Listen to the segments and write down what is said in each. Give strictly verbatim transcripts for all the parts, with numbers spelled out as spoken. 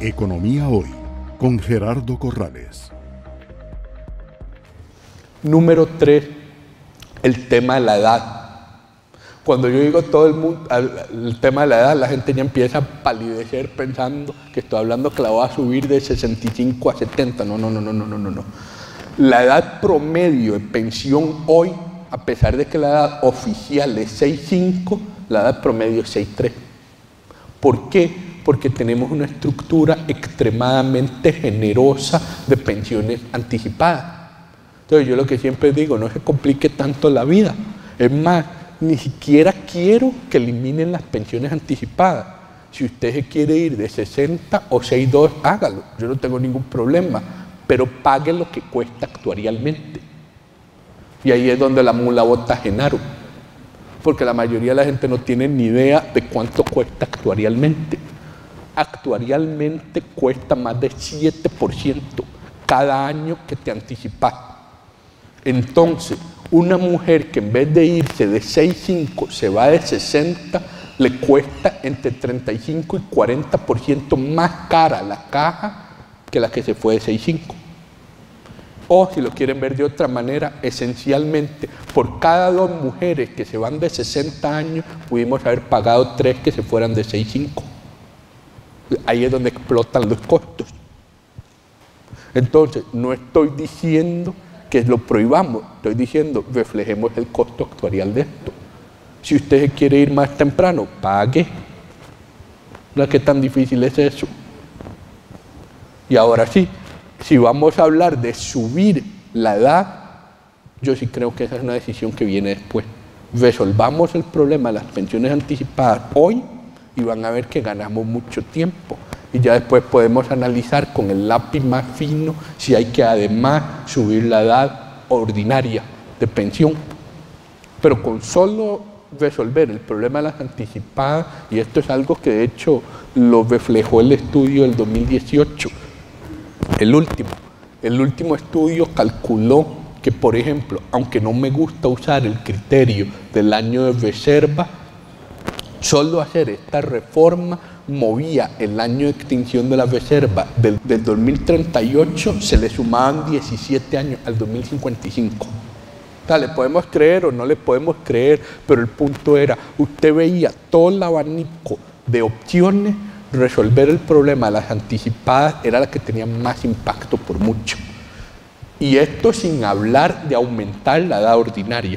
Economía Hoy, con Gerardo Corrales. Número tres, el tema de la edad. Cuando yo digo todo el mundo, el tema de la edad, la gente ya empieza a palidecer pensando que estoy hablando que la voy a subir de sesenta y cinco a setenta. No, no, no, no, no, no, no. La edad promedio de pensión hoy, a pesar de que la edad oficial es seis cinco, la edad promedio es seis tres. ¿Por qué? Porque tenemos una estructura extremadamente generosa de pensiones anticipadas. Entonces yo lo que siempre digo, no se complique tanto la vida. Es más, ni siquiera quiero que eliminen las pensiones anticipadas. Si usted se quiere ir de sesenta o sesenta y dos, hágalo. Yo no tengo ningún problema, pero pague lo que cuesta actuarialmente. Y ahí es donde la mula bota a Genaro, porque la mayoría de la gente no tiene ni idea de cuánto cuesta actuarialmente. Actuarialmente cuesta más de siete por ciento cada año que te anticipas. Entonces, una mujer que en vez de irse de sesenta y cinco se va de sesenta, le cuesta entre treinta y cinco y cuarenta por ciento más cara la caja que la que se fue de sesenta y cinco. O si lo quieren ver de otra manera, esencialmente, por cada dos mujeres que se van de sesenta años, pudimos haber pagado tres que se fueran de sesenta y cinco. Ahí es donde explotan los costos. Entonces, no estoy diciendo que lo prohibamos, estoy diciendo reflejemos el costo actuarial de esto. Si usted se quiere ir más temprano, pague. ¿No? ¿Qué tan difícil es eso? Y ahora sí, si vamos a hablar de subir la edad, yo sí creo que esa es una decisión que viene después. Resolvamos el problema de las pensiones anticipadas hoy y van a ver que ganamos mucho tiempo. Y ya después podemos analizar con el lápiz más fino si hay que además subir la edad ordinaria de pensión. Pero con solo resolver el problema de las anticipadas, y esto es algo que de hecho lo reflejó el estudio del dos mil dieciocho, el último, el último estudio calculó que, por ejemplo, aunque no me gusta usar el criterio del año de reserva, solo hacer esta reforma movía el año de extinción de la reserva del, del dos mil treinta y ocho, se le sumaban diecisiete años al dos mil cincuenta y cinco. O sea, le podemos creer o no le podemos creer, pero el punto era, usted veía todo el abanico de opciones, resolver el problema de las anticipadas era la que tenía más impacto por mucho. Y esto sin hablar de aumentar la edad ordinaria.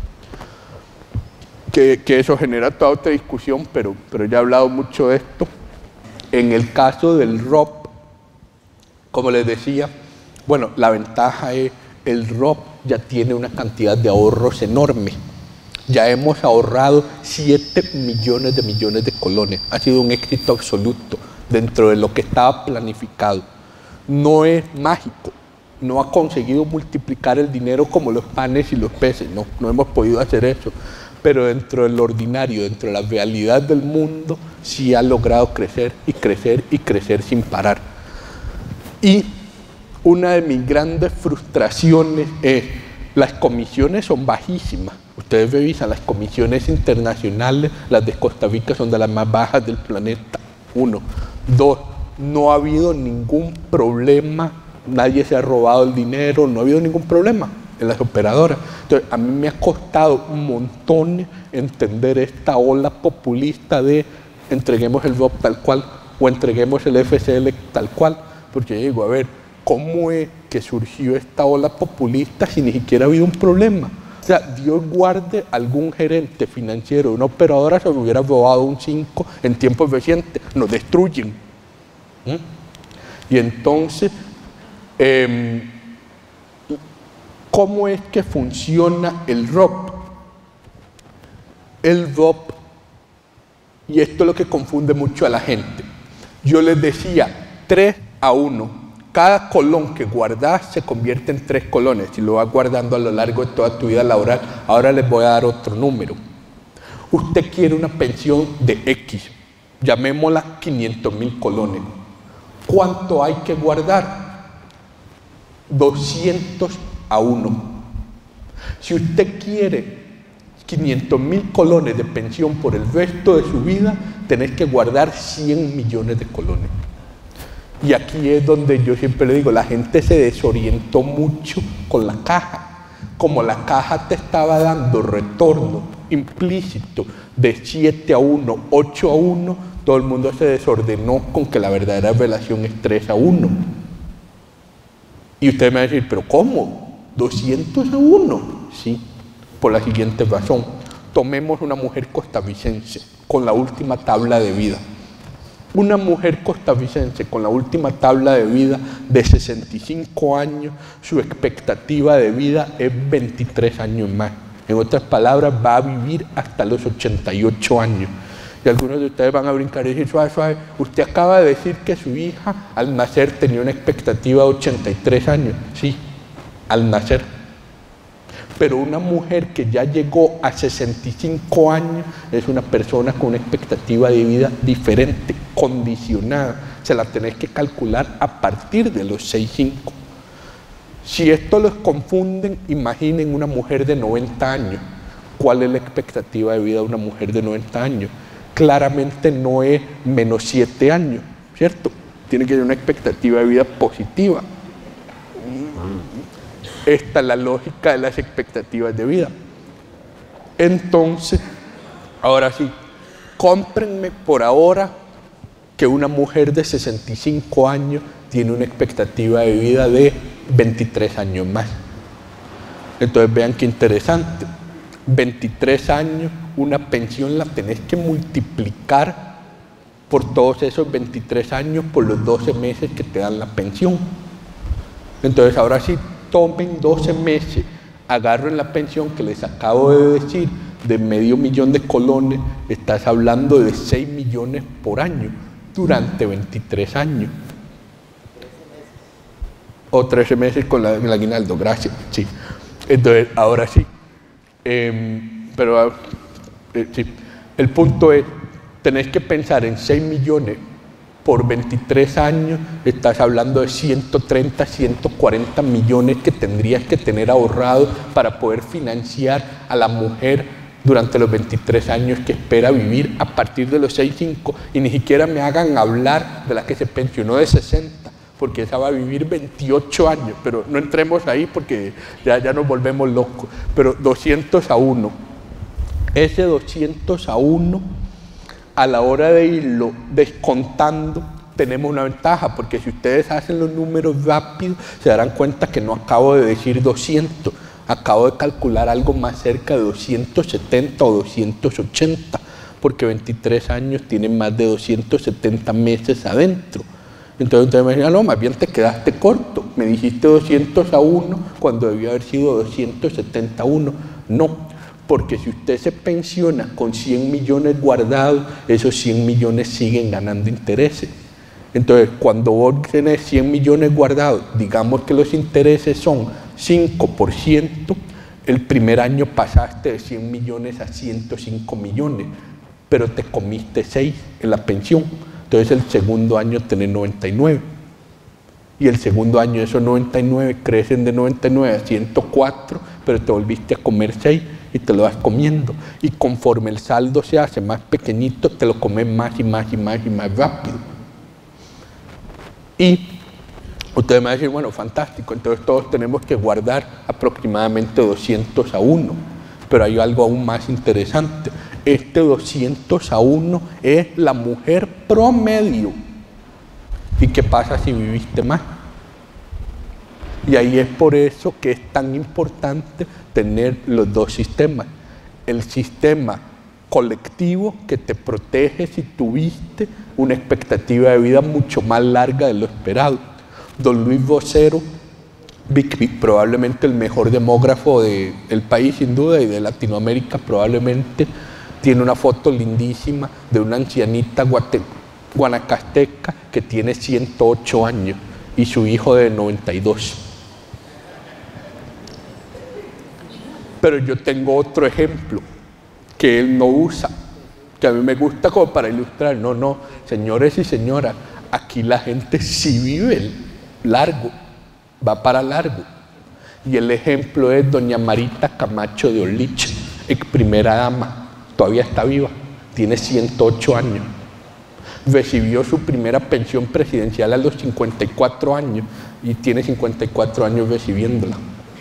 Que, que eso genera toda otra discusión, pero, pero ya he hablado mucho de esto. En el caso del R O P, como les decía, bueno, la ventaja es el R O P ya tiene una cantidad de ahorros enorme. Ya hemos ahorrado siete millones de millones de colones. Ha sido un éxito absoluto dentro de lo que estaba planificado. No es mágico, no ha conseguido multiplicar el dinero como los panes y los peces, no, no hemos podido hacer eso. Pero dentro del ordinario, dentro de la realidad del mundo, sí ha logrado crecer y crecer y crecer sin parar. Y una de mis grandes frustraciones es, las comisiones son bajísimas. Ustedes revisan las comisiones internacionales, las de Costa Rica son de las más bajas del planeta. Uno. Dos, no ha habido ningún problema, nadie se ha robado el dinero, no ha habido ningún problema en las operadoras. Entonces, a mí me ha costado un montón entender esta ola populista de entreguemos el R O P tal cual o entreguemos el F C L tal cual, porque yo digo, a ver, ¿cómo es que surgió esta ola populista si ni siquiera ha habido un problema? O sea, Dios guarde algún gerente financiero de una operadora se hubiera robado un cinco en tiempos recientes, nos destruyen. ¿Mm? Y entonces, eh, ¿cómo es que funciona el R O P? El R O P, y esto es lo que confunde mucho a la gente. Yo les decía, tres a uno. Cada colón que guardas se convierte en tres colones, si lo vas guardando a lo largo de toda tu vida laboral. Ahora les voy a dar otro número. Usted quiere una pensión de X, llamémosla quinientos mil colones. ¿Cuánto hay que guardar? doscientos a uno. Si usted quiere quinientos mil colones de pensión por el resto de su vida, tenés que guardar cien millones de colones. Y aquí es donde yo siempre le digo, la gente se desorientó mucho con la caja. Como la caja te estaba dando retorno implícito de siete a uno, ocho a uno, todo el mundo se desordenó con que la verdadera relación es tres a uno. Y usted me va a decir, ¿pero cómo? ¿doscientos a uno? Sí, por la siguiente razón. Tomemos una mujer costarricense con la última tabla de vida. Una mujer costarricense con la última tabla de vida de sesenta y cinco años, su expectativa de vida es veintitrés años más. En otras palabras, va a vivir hasta los ochenta y ocho años. Y algunos de ustedes van a brincar y decir, suave, suave, usted acaba de decir que su hija al nacer tenía una expectativa de ochenta y tres años. Sí, al nacer. Pero una mujer que ya llegó a sesenta y cinco años es una persona con una expectativa de vida diferente, condicionada. Se la tenés que calcular a partir de los sesenta y cinco. Si esto los confunden, imaginen una mujer de noventa años. ¿Cuál es la expectativa de vida de una mujer de noventa años? Claramente no es menos siete años, ¿cierto? Tiene que tener una expectativa de vida positiva. Esta es la lógica de las expectativas de vida. Entonces, ahora sí, cómprenme por ahora que una mujer de sesenta y cinco años tiene una expectativa de vida de veintitrés años más. Entonces vean qué interesante. veintitrés años, una pensión la tenés que multiplicar por todos esos veintitrés años por los doce meses que te dan la pensión. Entonces ahora sí, tomen doce meses, agarren la pensión que les acabo de decir, de medio millón de colones, estás hablando de seis millones por año, durante veintitrés años. O trece meses con la, el aguinaldo, gracias, sí. Entonces, ahora sí. Eh, pero, eh, sí. El punto es, tenés que pensar en seis millones por veintitrés años, estás hablando de ciento treinta, ciento cuarenta millones que tendrías que tener ahorrados para poder financiar a la mujer durante los veintitrés años que espera vivir a partir de los sesenta y cinco. Y ni siquiera me hagan hablar de la que se pensionó de sesenta, porque esa va a vivir veintiocho años, pero no entremos ahí porque ya, ya nos volvemos locos. Pero doscientos a uno. Ese doscientos a uno, a la hora de irlo descontando, tenemos una ventaja, porque si ustedes hacen los números rápidos, se darán cuenta que no acabo de decir doscientos, acabo de calcular algo más cerca de doscientos setenta o doscientos ochenta, porque veintitrés años tienen más de doscientos setenta meses adentro. Entonces ustedes me dicen, no, más bien te quedaste corto, me dijiste doscientos a uno cuando debía haber sido doscientos setenta a uno. No, porque si usted se pensiona con cien millones guardados, esos cien millones siguen ganando intereses. Entonces, cuando vos tenés cien millones guardados, digamos que los intereses son cinco por ciento, el primer año pasaste de cien millones a ciento cinco millones, pero te comiste seis en la pensión. Entonces, el segundo año tenés noventa y nueve. Y el segundo año esos noventa y nueve crecen de noventa y nueve a ciento cuatro, pero te volviste a comer seis. Y te lo vas comiendo, y conforme el saldo se hace más pequeñito, te lo comes más y más y más y más rápido. Y ustedes me van a decir, bueno, fantástico, entonces todos tenemos que guardar aproximadamente doscientos a uno, pero hay algo aún más interesante. Este doscientos a uno es la mujer promedio. ¿Y qué pasa si viviste más? Y ahí es por eso que es tan importante tener los dos sistemas. El sistema colectivo que te protege si tuviste una expectativa de vida mucho más larga de lo esperado. Don Luis Vocero, probablemente el mejor demógrafo del país sin duda y de Latinoamérica probablemente, tiene una foto lindísima de una ancianita guate, guanacasteca que tiene ciento ocho años y su hijo de noventa y dos. Pero yo tengo otro ejemplo que él no usa, que a mí me gusta como para ilustrar. No, no, señores y señoras, aquí la gente sí vive largo, va para largo. Y el ejemplo es doña Marita Camacho de Orlich, ex primera dama, todavía está viva, tiene ciento ocho años. recibió su primera pensión presidencial a los cincuenta y cuatro años y tiene cincuenta y cuatro años recibiéndola.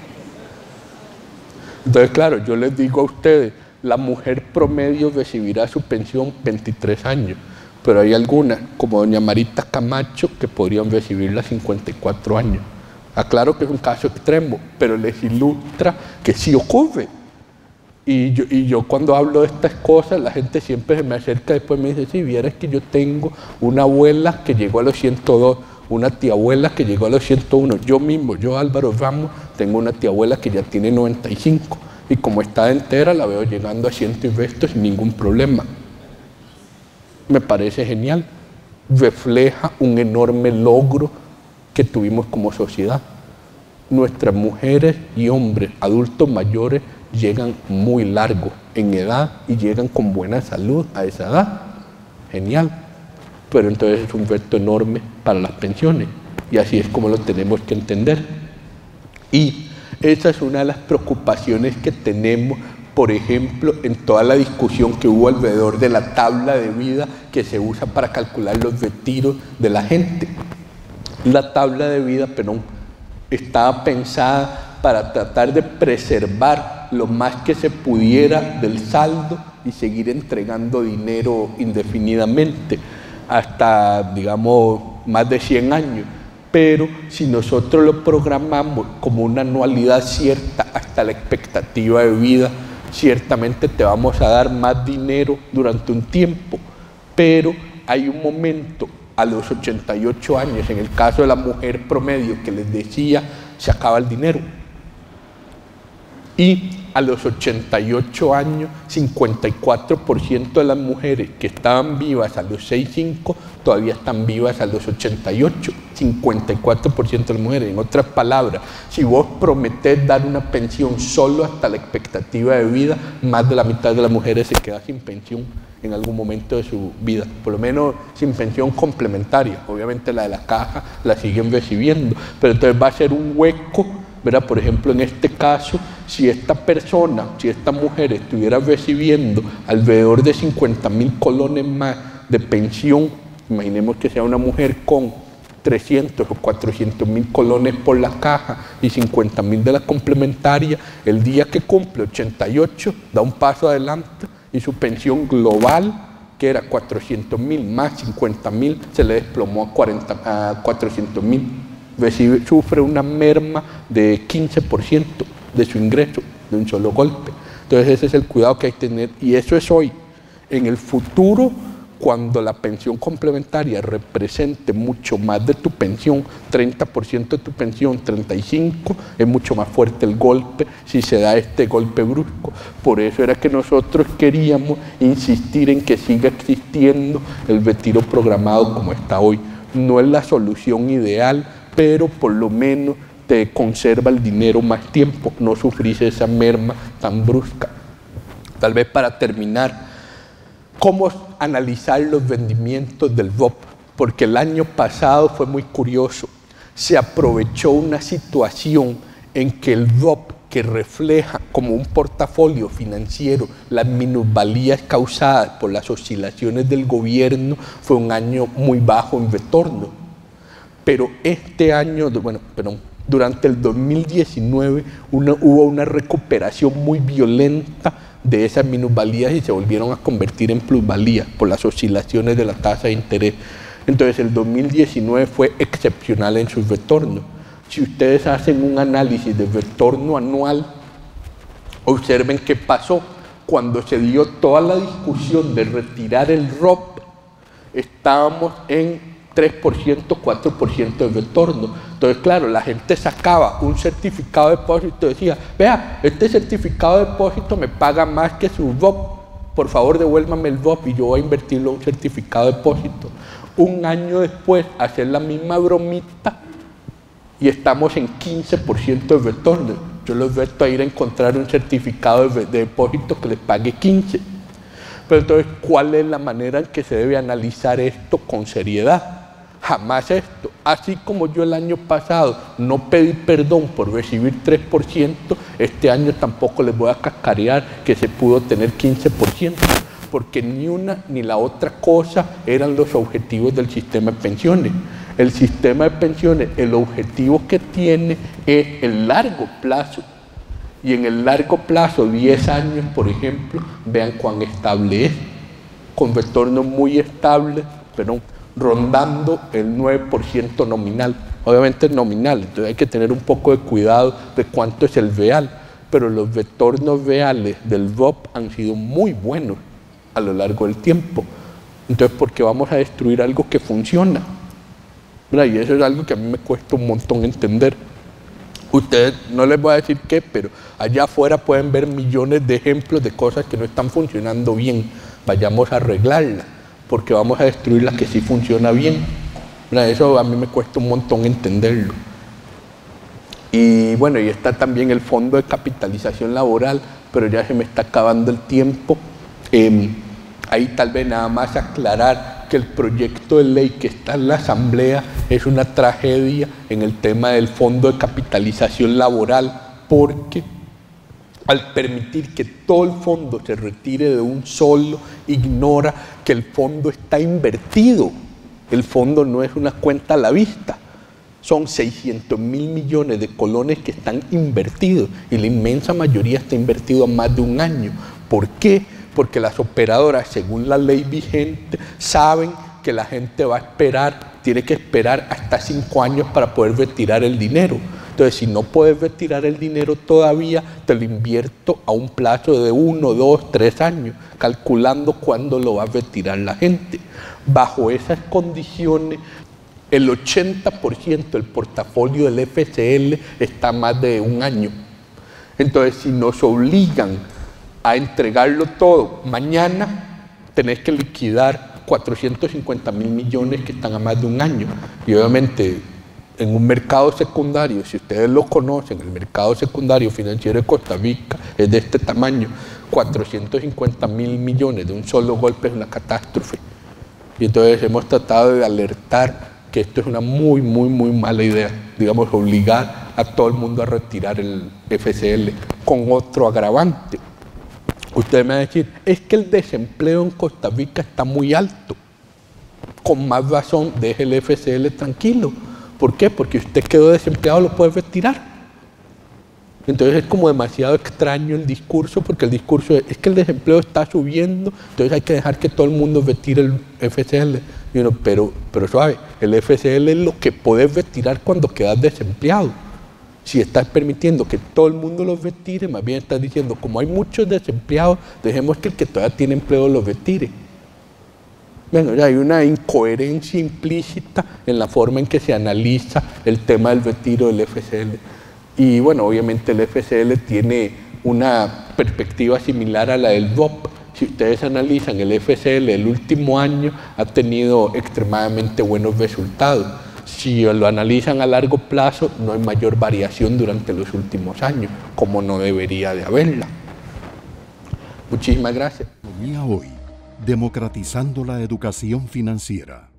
Entonces, claro, yo les digo a ustedes, la mujer promedio recibirá su pensión veintitrés años, pero hay algunas, como doña Marita Camacho, que podrían recibirla cincuenta y cuatro años. Aclaro que es un caso extremo, pero les ilustra que sí ocurre. Y yo, y yo cuando hablo de estas cosas, la gente siempre se me acerca y después me dice, sí, vieras que yo tengo una abuela que llegó a los ciento dos, una tía abuela que llegó a los ciento uno. Yo mismo, yo Álvaro Ramos, tengo una tía abuela que ya tiene noventa y cinco. Y como está entera, la veo llegando a ciento y resto sin ningún problema. Me parece genial. Refleja un enorme logro que tuvimos como sociedad. Nuestras mujeres y hombres, adultos mayores, llegan muy largo en edad y llegan con buena salud a esa edad. Genial. Pero entonces es un reto enorme para las pensiones. Y así es como lo tenemos que entender. Y esa es una de las preocupaciones que tenemos, por ejemplo, en toda la discusión que hubo alrededor de la tabla de vida que se usa para calcular los retiros de la gente. La tabla de vida, perdón, estaba pensada para tratar de preservar lo más que se pudiera del saldo y seguir entregando dinero indefinidamente hasta, digamos, más de cien años. Pero si nosotros lo programamos como una anualidad cierta hasta la expectativa de vida, ciertamente te vamos a dar más dinero durante un tiempo, pero hay un momento a los ochenta y ocho años, en el caso de la mujer promedio que les decía, se acaba el dinero. Y a los ochenta y ocho años, cincuenta y cuatro por ciento de las mujeres que estaban vivas a los sesenta y cinco todavía están vivas a los ochenta y ocho, cincuenta y cuatro por ciento de las mujeres. En otras palabras, si vos prometés dar una pensión solo hasta la expectativa de vida, más de la mitad de las mujeres se queda sin pensión en algún momento de su vida, por lo menos sin pensión complementaria. Obviamente la de la caja la siguen recibiendo, pero entonces va a ser un hueco, ¿verdad? Por ejemplo, en este caso, si esta persona, si esta mujer estuviera recibiendo alrededor de cincuenta mil colones más de pensión, imaginemos que sea una mujer con trescientos o cuatrocientos mil colones por la caja y cincuenta mil de la complementaria, el día que cumple ochenta y ocho da un paso adelante y su pensión global, que era cuatrocientos mil más cincuenta mil, se le desplomó a, a cuatrocientos mil. Recibe, sufre una merma de quince por ciento de su ingreso de un solo golpe. Entonces ese es el cuidado que hay que tener, y eso es hoy. En el futuro, cuando la pensión complementaria represente mucho más de tu pensión, treinta por ciento de tu pensión, treinta y cinco por ciento, es mucho más fuerte el golpe si se da este golpe brusco. Por eso era que nosotros queríamos insistir en que siga existiendo el retiro programado como está hoy. No es la solución ideal, pero por lo menos te conserva el dinero más tiempo, no sufrís esa merma tan brusca. Tal vez para terminar, ¿cómo analizar los rendimientos del V O P? Porque el año pasado fue muy curioso. Se aprovechó una situación en que el V O P, que refleja como un portafolio financiero las minusvalías causadas por las oscilaciones del gobierno, fue un año muy bajo en retorno. Pero este año, bueno, perdón, durante el dos mil diecinueve una, hubo una recuperación muy violenta de esas minusvalías y se volvieron a convertir en plusvalías por las oscilaciones de la tasa de interés. Entonces el dos mil diecinueve fue excepcional en sus retornos. Si ustedes hacen un análisis de retorno anual, observen qué pasó. Cuando se dio toda la discusión de retirar el R O P, estábamos en tres por ciento, cuatro por ciento de retorno. Entonces, claro, la gente sacaba un certificado de depósito y decía, vea, este certificado de depósito me paga más que su R O P, por favor devuélvame el R O P y yo voy a invertirlo en un certificado de depósito. Un año después, hacer la misma bromita y estamos en quince por ciento de retorno. Yo los reto a ir a encontrar un certificado de, de depósito que les pague quince. Pero entonces, ¿cuál es la manera en que se debe analizar esto con seriedad? Jamás esto. Así como yo el año pasado no pedí perdón por recibir tres por ciento, este año tampoco les voy a cascarear que se pudo tener quince por ciento, porque ni una ni la otra cosa eran los objetivos del sistema de pensiones. El sistema de pensiones, el objetivo que tiene es el largo plazo. Y en el largo plazo, diez años, por ejemplo, vean cuán estable es, con retornos muy estables, pero rondando el nueve por ciento nominal. Obviamente es nominal, entonces hay que tener un poco de cuidado de cuánto es el real, pero los retornos reales del R O P han sido muy buenos a lo largo del tiempo. Entonces, ¿por qué vamos a destruir algo que funciona? Y eso es algo que a mí me cuesta un montón entender. Ustedes, no les voy a decir qué, pero allá afuera pueden ver millones de ejemplos de cosas que no están funcionando bien. Vayamos a arreglarlas, porque vamos a destruir las que sí funciona bien. Eso a mí me cuesta un montón entenderlo. Y bueno, y está también el fondo de capitalización laboral, pero ya se me está acabando el tiempo. Eh, ahí tal vez nada más aclarar que el proyecto de ley que está en la Asamblea es una tragedia en el tema del fondo de capitalización laboral, porque al permitir que todo el fondo se retire de un solo, ignora que el fondo está invertido. El fondo no es una cuenta a la vista. Son seiscientos mil millones de colones que están invertidos y la inmensa mayoría está invertido a más de un año. ¿Por qué? Porque las operadoras, según la ley vigente, saben que la gente va a esperar, tiene que esperar hasta cinco años para poder retirar el dinero. Entonces, si no puedes retirar el dinero todavía, te lo invierto a un plazo de uno, dos, tres años, calculando cuándo lo va a retirar la gente. Bajo esas condiciones, el ochenta por ciento del portafolio del F C L está más de un año. Entonces, si nos obligan a entregarlo todo mañana, tenés que liquidar cuatrocientos cincuenta mil millones que están a más de un año. Y obviamente, en un mercado secundario, si ustedes lo conocen, el mercado secundario financiero de Costa Rica es de este tamaño, cuatrocientos cincuenta mil millones de un solo golpe es una catástrofe. Y entonces hemos tratado de alertar que esto es una muy, muy, muy mala idea, digamos, obligar a todo el mundo a retirar el F C L con otro agravante. Usted me va a decir, es que el desempleo en Costa Rica está muy alto. Con más razón, deje el F C L tranquilo. ¿Por qué? Porque usted quedó desempleado, lo puede retirar. Entonces es como demasiado extraño el discurso, porque el discurso es, es que el desempleo está subiendo, entonces hay que dejar que todo el mundo retire el F C L. Y uno, pero, pero suave, el F C L es lo que podés retirar cuando quedas desempleado. Si estás permitiendo que todo el mundo lo retire, más bien estás diciendo, como hay muchos desempleados, dejemos que el que todavía tiene empleo lo retire. Bueno, ya hay una incoherencia implícita en la forma en que se analiza el tema del retiro del F C L. Y bueno, obviamente el F C L tiene una perspectiva similar a la del R O P. Si ustedes analizan el F C L, el último año ha tenido extremadamente buenos resultados. Si lo analizan a largo plazo, no hay mayor variación durante los últimos años, como no debería de haberla. Muchísimas gracias. Hoy, democratizando la educación financiera.